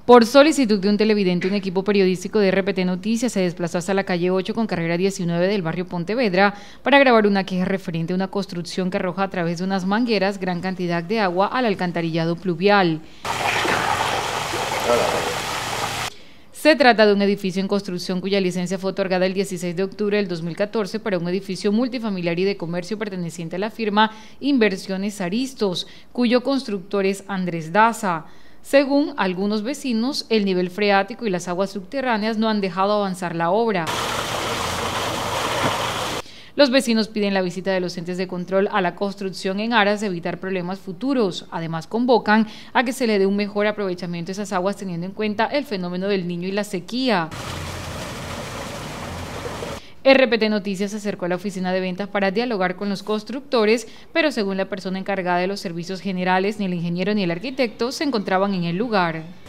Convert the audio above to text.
Por solicitud de un televidente, un equipo periodístico de RPT Noticias se desplazó hasta la calle 8 con carrera 19 del barrio Pontevedra para grabar una queja referente a una construcción que arroja a través de unas mangueras gran cantidad de agua al alcantarillado pluvial. Se trata de un edificio en construcción cuya licencia fue otorgada el 16 de octubre del 2014 para un edificio multifamiliar y de comercio perteneciente a la firma Inversiones Aristos, cuyo constructor es Andrés Daza. Según algunos vecinos, el nivel freático y las aguas subterráneas no han dejado avanzar la obra. Los vecinos piden la visita de los entes de control a la construcción en aras de evitar problemas futuros. Además, convocan a que se le dé un mejor aprovechamiento a esas aguas teniendo en cuenta el fenómeno del Niño y la sequía. RPT Noticias se acercó a la oficina de ventas para dialogar con los constructores, pero según la persona encargada de los servicios generales, ni el ingeniero ni el arquitecto se encontraban en el lugar.